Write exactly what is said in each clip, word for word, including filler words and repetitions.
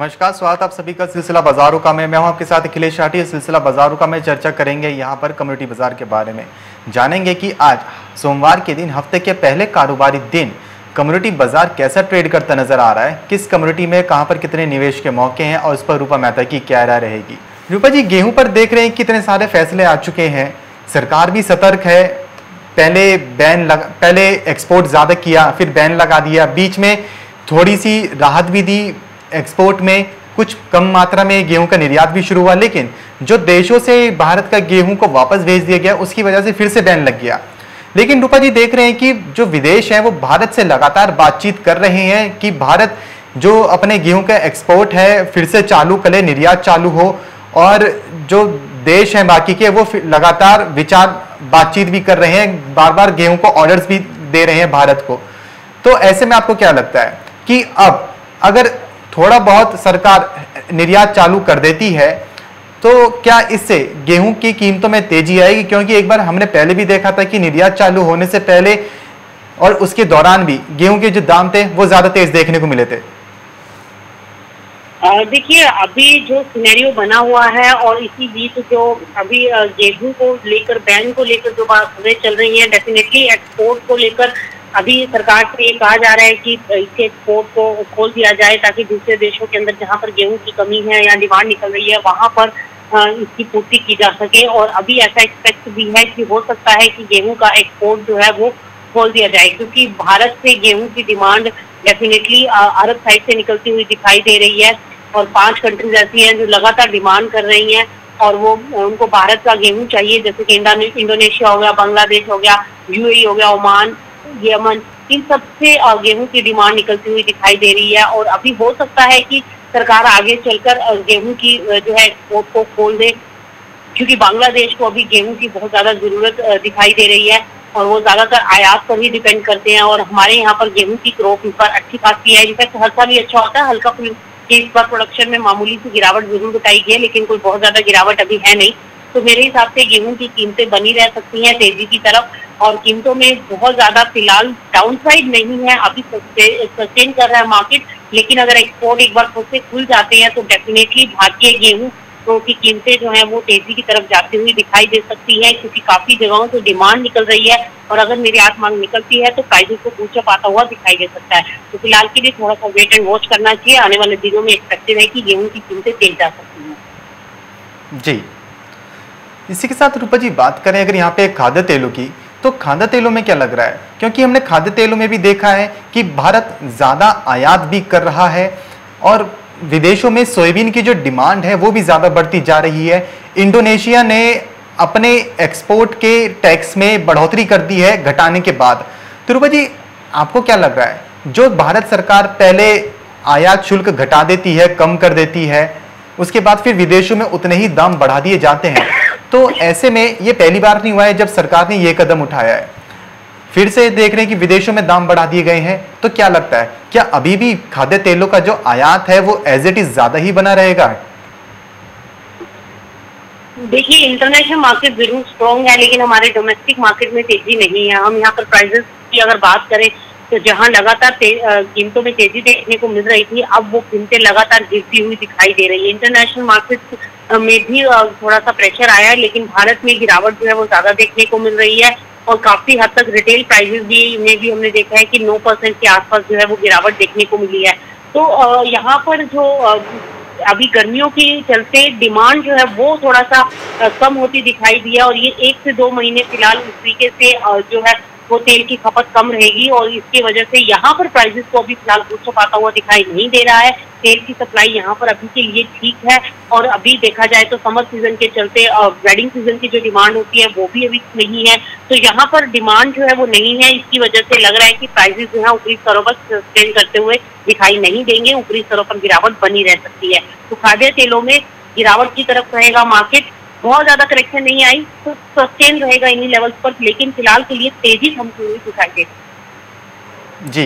नमस्कार, स्वागत आप सभी का सिलसिला बाजारों का में मैं हूं आपके साथ अखिलेश शाटी। सिलसिला बाजारों का में चर्चा करेंगे यहां पर कम्युनिटी बाजार के बारे में। जानेंगे कि आज सोमवार के दिन हफ्ते के पहले कारोबारी दिन कम्युनिटी बाजार कैसा ट्रेड करता नजर आ रहा है, किस कम्युनिटी में कहां पर कितने निवेश के मौके हैं और उस पर रूपा मेहता की क्या राय रहेगी। रूपा जी, गेहूं पर देख रहे हैं कितने सारे फैसले आ चुके हैं, सरकार भी सतर्क है। पहले बैन लगा, पहले एक्सपोर्ट ज्यादा किया, फिर बैन लगा दिया, बीच में थोड़ी सी राहत भी दी, एक्सपोर्ट में कुछ कम मात्रा में गेहूं का निर्यात भी शुरू हुआ, लेकिन जो देशों से भारत का गेहूं को वापस भेज दिया गया उसकी वजह से फिर से बैन लग गया। लेकिन रूपा जी देख रहे हैं कि जो विदेश है वो भारत से लगातार बातचीत कर रहे हैं कि भारत जो अपने गेहूं का एक्सपोर्ट है फिर से चालू करे, निर्यात चालू हो, और जो देश हैं बाकी के वो लगातार विचार बातचीत भी कर रहे हैं, बार बार गेहूं को ऑर्डर्स भी दे रहे हैं भारत को। तो ऐसे में आपको क्या लगता है कि अब अगर थोड़ा बहुत सरकार निर्यात चालू कर देती है तो क्या इससे गेहूं की कीमतों में तेजी आएगी? क्योंकि एक बार हमने पहले भी देखा था कि निर्यात चालू होने से पहले और उसके दौरान भी गेहूं के जो दाम थे वो ज्यादा तेज देखने को मिले थे। देखिए, अभी जो सिनेरियो बना हुआ है और इसी बीच जो अभी गेहूं को लेकर बैन को लेकर जो बातें चल रही हैं, डेफिनेटली एक्सपोर्ट को लेकर अभी सरकार से ये कहा जा रहा है कि इसके एक्सपोर्ट को खोल दिया जाए ताकि दूसरे देशों के अंदर जहां पर गेहूं की कमी है या डिमांड निकल रही है वहां पर इसकी पूर्ति की जा सके। और अभी ऐसा एक्सपेक्ट भी है कि हो सकता है कि गेहूं का एक्सपोर्ट जो है वो खोल दिया जाए, क्योंकि भारत से गेहूं की डिमांड डेफिनेटली अरब साइड से निकलती हुई दिखाई दे रही है और पांच कंट्रीज ऐसी हैं जो लगातार डिमांड कर रही हैं और वो उनको भारत का गेहूं चाहिए, जैसे कि इंडोनेशिया हो गया, बांग्लादेश हो गया, यूएई हो गया, ओमान, यमन, इन सबसे गेहूं की डिमांड निकलती हुई दिखाई दे रही है। और अभी हो सकता है कि सरकार आगे चलकर गेहूं की जो है एक्सपोर्ट को खोल दे, क्योंकि बांग्लादेश को अभी गेहूं की बहुत ज्यादा जरूरत दिखाई दे रही है और वो ज्यादातर आयात पर ही डिपेंड करते हैं। और हमारे यहाँ पर गेहूं की क्रॉप इस बार अच्छी खासी है, इनफैक्ट हर साल ही अच्छा होता है। हल्का फुल्का इस बार प्रोडक्शन में मामूली सी गिरावट जरूर बताई गई है, लेकिन कोई बहुत ज्यादा गिरावट अभी है नहीं। तो मेरे हिसाब से गेहूं की कीमतें बनी रह सकती हैं तेजी की तरफ, और कीमतों में बहुत ज्यादा फिलहाल डाउनसाइड नहीं है, अभी सस्टेन कर रहा है मार्केट। लेकिन अगर एक्सपोर्ट एक बार खुद से खुल जाते हैं तो डेफिनेटली भारतीय गेहूं की कीमतें जो है वो तेजी की तरफ जाती हुई दिखाई दे सकती है, क्योंकि काफी जगहों से डिमांड निकल रही है और अगर निर्यात मांग निकलती है तो प्राइसेस को ऊंचा पाता हुआ दिखाई दे सकता है। तो फिलहाल के लिए थोड़ा सा वेट एंड वॉच करना चाहिए। आने वाले दिनों में एक्सपेक्टेड है कि गेहूं की कीमतें तेज जा सकती हैं। जी, इसी के साथ रूपा जी बात करें अगर यहाँ पे खाद्य तेलों की, तो खाद्य तेलों में क्या लग रहा है? क्योंकि हमने खाद्य तेलों में भी देखा है कि भारत ज्यादा आयात भी कर रहा है और विदेशों में सोयाबीन की जो डिमांड है वो भी ज्यादा बढ़ती जा रही है। इंडोनेशिया ने अपने एक्सपोर्ट के टैक्स में बढ़ोतरी कर दी है घटाने के बाद। तो रूपा जी आपको क्या लग रहा है, जो भारत सरकार पहले आयात शुल्क घटा देती है, कम कर देती है, उसके बाद फिर विदेशों में उतने ही दाम बढ़ा दिए जाते हैं, तो ऐसे में ये पहली बार नहीं हुआ है जब सरकार ने ये कदम उठाया है, फिर से देख रहे हैं कि विदेशों में दाम बढ़ा दिए गए हैं। तो क्या लगता है, क्या अभी भी खाद्य तेलों का जो आयात है वो एज इट इज ज्यादा ही बना रहेगा? देखिए, इंटरनेशनल मार्केट जरूर स्ट्रॉन्ग है, लेकिन हमारे डोमेस्टिक मार्केट में तेजी नहीं है। हम यहाँ पर प्राइसेस की अगर बात करें तो जहां लगातार कीमतों में तेजी देखने को मिल रही थी, अब वो कीमतें लगातार गिरती हुई दिखाई दे रही है। इंटरनेशनल मार्केट में भी थोड़ा सा प्रेशर आया है, लेकिन भारत में गिरावट जो है वो ज्यादा देखने को मिल रही है और काफी हद तक रिटेल प्राइसेस भी में भी हमने देखा है कि नौ परसेंट के आसपास जो है वो गिरावट देखने को मिली है। तो यहाँ पर जो अभी गर्मियों के चलते डिमांड जो है वो थोड़ा सा कम होती दिखाई दी है और ये एक से दो महीने फिलहाल इस तरीके से जो है वो तेल की खपत कम रहेगी और इसकी वजह से यहाँ पर प्राइसेस को अभी फिलहाल ऊंचा पाता हुआ दिखाई नहीं दे रहा है। तेल की सप्लाई यहाँ पर अभी के लिए ठीक है और अभी देखा जाए तो समर सीजन के चलते वेडिंग सीजन की जो डिमांड होती है वो भी अभी नहीं है, तो यहाँ पर डिमांड जो है वो नहीं है। इसकी वजह से लग रहा है कि प्राइसेस जो है ऊपरी स्तरों पर सस्टेन करते हुए दिखाई नहीं देंगे, ऊपरी स्तरों पर गिरावट बनी रह सकती है। तो खाद्य तेलों में गिरावट की तरफ रहेगा मार्केट, बहुत ज्यादा करेक्शन नहीं आई तो सस्टेन रहेगा इन्हीं लेवल्स पर, लेकिन फिलहाल के लिए तेजी थमती हुई दिखाई दे। जी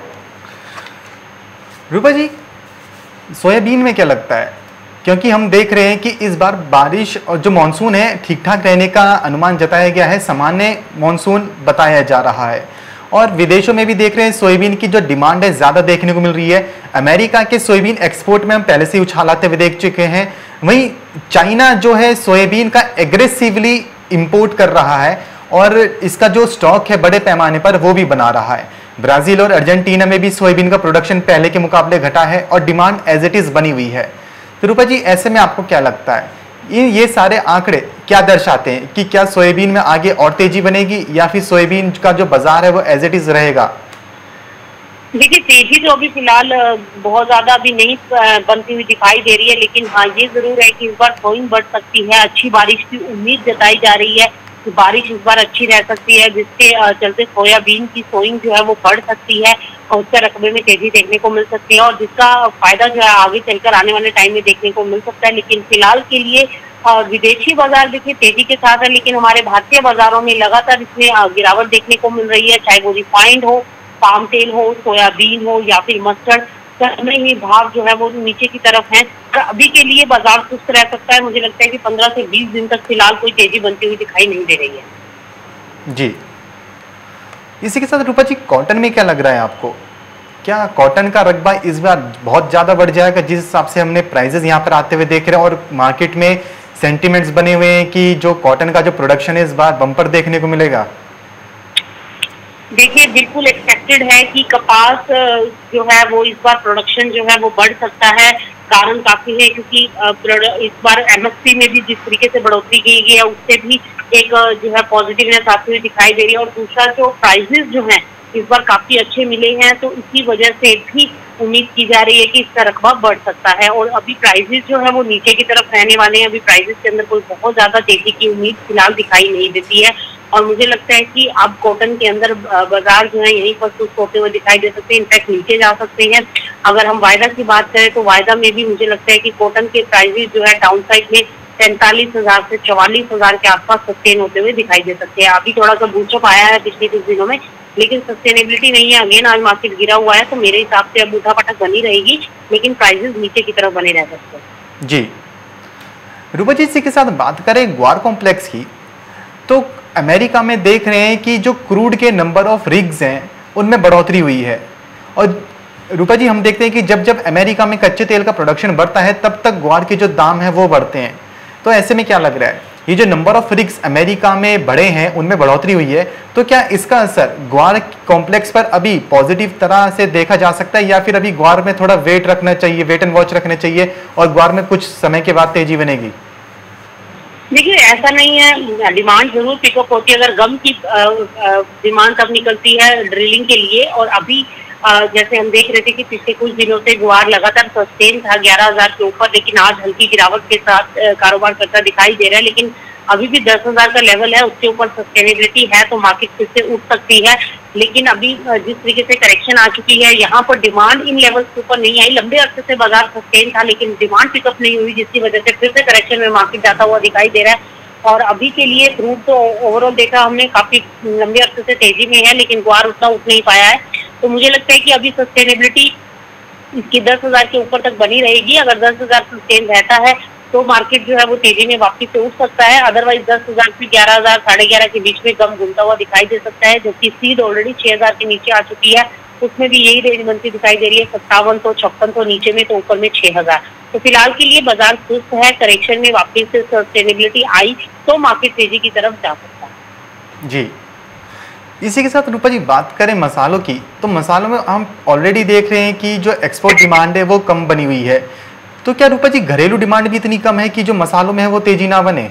रूपा जी, सोयाबीन में क्या लगता है? क्योंकि हम देख रहे हैं कि इस बार बारिश और जो मानसून है ठीक ठाक रहने का अनुमान जताया गया है, सामान्य मानसून बताया जा रहा है और विदेशों में भी देख रहे हैं सोयाबीन की जो डिमांड है ज्यादा देखने को मिल रही है। अमेरिका के सोयाबीन एक्सपोर्ट में हम पहले से उछाल आते हुए देख चुके हैं। वहीं चाइना जो है सोयाबीन का एग्रेसिवली इंपोर्ट कर रहा है और इसका जो स्टॉक है बड़े पैमाने पर वो भी बना रहा है। ब्राजील और अर्जेंटीना में भी सोयाबीन का प्रोडक्शन पहले के मुकाबले घटा है और डिमांड एज इट इज बनी हुई है। तो रूपा जी, ऐसे में आपको क्या लगता है ये ये सारे आंकड़े क्या दर्शाते हैं कि क्या सोयाबीन में आगे और तेजी बनेगी या फिर सोयाबीन का जो बाजार है वो एज इट इज रहेगा? देखिए, तेजी तो अभी फिलहाल बहुत ज्यादा अभी नहीं बनती हुई दिखाई दे रही है, लेकिन हाँ ये जरूर है कि इस बार सोइंग बढ़ सकती है। अच्छी बारिश की उम्मीद जताई जा रही है कि बारिश इस बार अच्छी रह सकती है, जिसके चलते सोयाबीन की सोइंग जो है वो बढ़ सकती है और उसके रकबे में तेजी देखने को मिल सकती है और जिसका फायदा जो है आगे चलकर आने वाले टाइम में देखने को मिल सकता है। लेकिन फिलहाल के लिए विदेशी बाजार देखिए तेजी के साथ है, लेकिन हमारे भारतीय बाजारों में लगातार इसमें गिरावट देखने को मिल रही है, चाहे वो रिफाइंड हो, पाम तेल हो, सोयाबीन हो या फिर मस्टर्ड, में ही भाव जो है वो नीचे की तरफ है। और अभी के लिए बाजार सुस्त रह सकता है। मुझे लगता है कि पंद्रह से बीस दिन तक फिलहाल कोई तेजी बनती हुई दिखाई नहीं दे रही है। जी, इसी के साथ रूपा जी, कॉटन में क्या लग रहा है आपको? क्या कॉटन का रकबा इस बार बहुत ज्यादा बढ़ जाएगा जिस हिसाब से हमने प्राइसेस यहाँ पर आते हुए देख रहे हैं और मार्केट में सेंटिमेंट्स बने हुए हैं कि जो कॉटन का जो प्रोडक्शन है इस बार बम्पर देखने को मिलेगा? देखिए, बिल्कुल एक्सपेक्टेड है कि कपास जो है वो इस बार प्रोडक्शन जो है वो बढ़ सकता है। कारण काफी है क्योंकि इस बार एमएसपी में भी जिस तरीके से बढ़ोतरी की गई है उससे भी एक जो है पॉजिटिवनेस आती हुई दिखाई दे रही है और दूसरा जो प्राइसेस जो हैं इस बार काफी अच्छे मिले हैं, तो इसी वजह से भी उम्मीद की जा रही है कि इसका रकबा बढ़ सकता है। और अभी प्राइसेस जो है वो नीचे की तरफ रहने वाले हैं। अभी प्राइसेस के अंदर कोई बहुत ज्यादा तेजी की उम्मीद फिलहाल दिखाई नहीं देती है और मुझे लगता है कि अब कॉटन के अंदर बाजार जो है यहीं पर सुस्त होते हुए दिखाई दे सकते हैं, इनफैक्ट नीचे जा सकते हैं। अगर हम वायदा की बात करें तो वायदा में भी मुझे लगता है कि कॉटन के प्राइसेस जो है डाउन साइड में तैंतालीस हजार से चौवालीस हजार के आसपास सस्टेन होते हुए दिखाई दे सकते हैं। अभी थोड़ा सा बूस्टअप आया है पिछले कुछ दिनों में, लेकिन सस्टेनेबिलिटी नहीं है। अगेन आज मार्केट गिरा हुआ है, तो मेरे हिसाब से अब उठापटक बनी रहेगी, लेकिन प्राइसेस नीचे की तरफ बने रह सकते हैं। जी रूपा जी, इसी के साथ बात करें ग्वार कॉम्प्लेक्स की, तो अमेरिका में देख रहे हैं कि जो क्रूड के नंबर ऑफ रिग्स हैं उनमें बढ़ोतरी हुई है। और रूपा जी, हम देखते हैं कि जब जब अमेरिका में कच्चे तेल का प्रोडक्शन बढ़ता है तब तक ग्वार के जो दाम है वो बढ़ते हैं। तो ऐसे में क्या लग रहा है, ये जो नंबर ऑफ रिग्स अमेरिका में बढ़े हैं उनमें बढ़ोतरी हुई है, तो क्या इसका असर ग्वार कॉम्प्लेक्स पर अभी पॉजिटिव तरह से देखा जा सकता है या फिर अभी ग्वार में थोड़ा वेट रखना चाहिए, वेट एंड वॉच रखना चाहिए और ग्वार में कुछ समय के बाद तेजी बनेगी? देखिए, ऐसा नहीं है, डिमांड जरूर पिकअप होती है। अगर गम की डिमांड तब निकलती है ड्रिलिंग के लिए, और अभी जैसे हम देख रहे थे कि पिछले कुछ दिनों से ग्वार लगातार सस्टेन था ग्यारह हजार के ऊपर, लेकिन आज हल्की गिरावट के साथ कारोबार करता दिखाई दे रहा है। लेकिन अभी भी दस हजार का लेवल है, उसके ऊपर सस्टेनेबिलिटी है, तो मार्केट फिर से उठ सकती है। लेकिन अभी जिस तरीके से करेक्शन आ चुकी है, यहाँ पर डिमांड इन लेवल्स के ऊपर नहीं आई। लंबे अरसे से बाजार सस्टेन था लेकिन डिमांड पिकअप नहीं हुई, जिसकी वजह से फिर से करेक्शन में मार्केट जाता हुआ दिखाई दे रहा है। और अभी के लिए क्रूड तो ओवरऑल देखा हमने काफी लंबे अरसे से तेजी में है, लेकिन ग्वार उतना उठ नहीं पाया है। तो मुझे लगता है कि अभी सस्टेनेबिलिटी इसकी दस हजार के ऊपर तक बनी रहेगी। अगर दस हजार सस्टेन रहता है तो मार्केट जो है वो तेजी में वापस से उठ सकता है। अदरवाइज दस हजार से ग्यारह हजार साढ़े ग्यारह के बीच में कम घूमता हुआ दिखाई दे सकता है, जबकि सीड ऑलरेडी छह हजार के नीचे आ चुकी है, उसमें भी यही रेंज बनती दिखाई दे रही है, सत्तावन तो छप्पन तो नीचे में, तो ऊपर में छह हजार। तो फिलहाल के लिए बाजार सुस्त है। करेक्शन में वापस से सस्टेनेबिलिटी आई तो मार्केट तेजी की तरफ जा सकता है। जी, इसी के साथ रूपा जी बात करें मसालों की, तो मसालों में हम ऑलरेडी देख रहे हैं कि जो एक्सपोर्ट डिमांड है वो कम बनी हुई है। तो क्या रूपा जी घरेलू डिमांड भी इतनी कम है कि जो मसालों में है वो तेजी ना बने?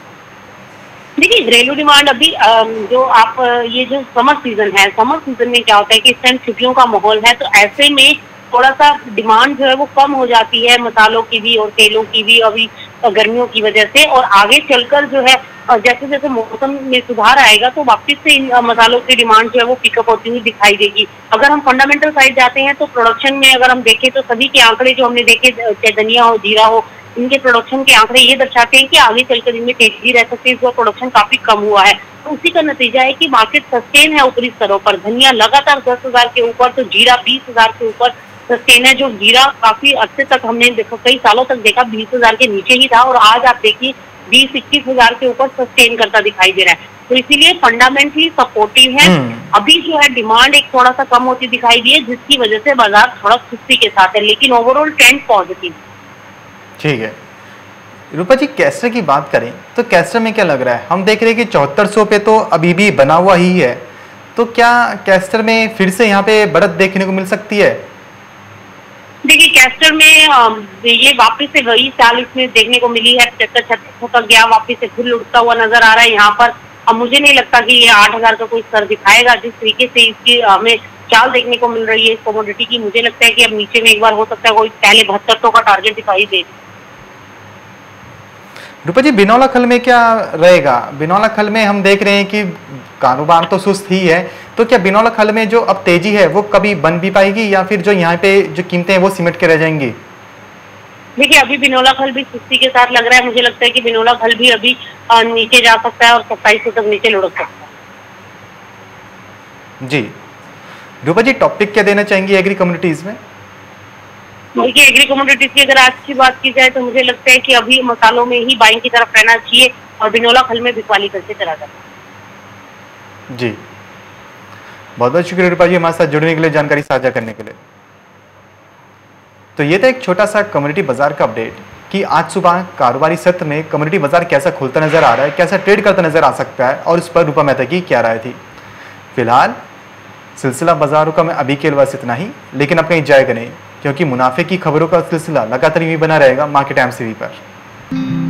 देखिए, घरेलू डिमांड अभी जो आप ये जो समर सीजन है, समर सीजन में क्या होता है कि इस टाइम छुट्टियों का माहौल है, तो ऐसे में थोड़ा सा डिमांड जो है वो कम हो जाती है मसालों की भी और तेलों की भी, अभी गर्मियों की वजह से। और आगे चलकर जो है जैसे जैसे मौसम में सुधार आएगा तो वापस से इन मसालों की डिमांड जो है वो पिकअप होती हुई दिखाई देगी। अगर हम फंडामेंटल साइड जाते हैं तो प्रोडक्शन में अगर हम देखें तो सभी के आंकड़े जो हमने देखे, चाहे धनिया हो, जीरा हो, इनके प्रोडक्शन के आंकड़े ये दर्शाते हैं कि आगे चलकर इनमें तेजी रह सकती है। प्रोडक्शन काफी कम हुआ है, तो उसी का नतीजा है कि मार्केट सस्टेन है ऊपरी स्तरों पर। धनिया लगातार दस हजार के ऊपर, तो जीरा बीस हजार के ऊपर सस्टेन है। जो जीरा काफी अर्से तक हमने देखा, कई सालों तक देखा बीस हजार के नीचे ही था, और आज आप देखिए बीस इक्कीस हजार के ऊपर सस्टेन करता दिखाई दे रहा है। तो इसीलिए फंडामेंटली सपोर्टिव है। अभी जो है डिमांड एक थोड़ा सा कम होती दिखाई दी है, जिसकी वजह से बाजार थोड़ा सुस्ती के साथ है, लेकिन ओवरऑल ट्रेंड पॉजिटिव। ठीक है रूपा जी, कैस्टर की बात करें तो कैस्टर में क्या लग रहा है? हम देख रहे हैं कि चौहत्तर सौ पे तो अभी भी बना हुआ ही है, तो क्या कैस्टर में फिर से यहाँ पे बढ़त देखने को मिल सकती है? देखिए कैस्टर में ये वापस से वही चाल इसमें देखने को मिली है, पचहत्तर छत्तीस तक गया, वापस से फिर लुटता हुआ नजर आ रहा है यहाँ पर। अब मुझे नहीं लगता कि ये आठ हजार का कोई स्तर दिखाएगा। जिस तरीके से इसकी हमें चाल देखने को मिल रही है इस कमोडिटी की, मुझे लगता है कि अब नीचे में एक बार हो सकता है कोई पहले बहत्तर सौ का टारगेट दिखाई दे। रूपा जी, बिनौला खल में क्या रहेगा? बिनौला खल में हम देख रहे हैं कि कारोबार तो सुस्त ही है, तो क्या बिनौला खल में जो अब तेजी है वो कभी बन भी पाएगी या फिर जो यहाँ पे जो कीमतें हैं वो सिमट के रह जाएंगी? देखिए अभी बिनौला खल भी सुस्ती के साथ लग रहा है। मुझे लगता है कि बिनौला खल भी अभी नीचे जा सकता है और सत्ताईस सौ तक नीचे लुढ़क सकता है। जी रूपा जी, टॉपिक क्या देना चाहेंगे एग्री कम्युनिटीज में? देखिए एग्री कमोडिटीज की अगर आज की बात की जाए तो मुझे लगता है कि अभी मसालों में ही बाइंग की तरफ रहना चाहिए और बिनौला खल में बिकवाली करके चला जाता। जी बहुत बहुत शुक्रिया रूपा जी हमारे साथ जुड़ने के लिए, जानकारी साझा करने के लिए। तो ये था एक छोटा सा कम्युनिटी बाजार का अपडेट कि आज सुबह कारोबारी सत्र में कम्युनिटी बाजार कैसा खुलता नजर आ रहा है, कैसा ट्रेड करता नजर आ सकता है और उस पर रूपा मेहता की क्या राय थी। फिलहाल सिलसिला बाजारों का मैं अभी के लिए बस इतना ही, लेकिन अब कहीं जाएगा नहीं क्योंकि मुनाफे की खबरों का सिलसिला लगातार ही बना रहेगा मार्केट एमसीवी पर।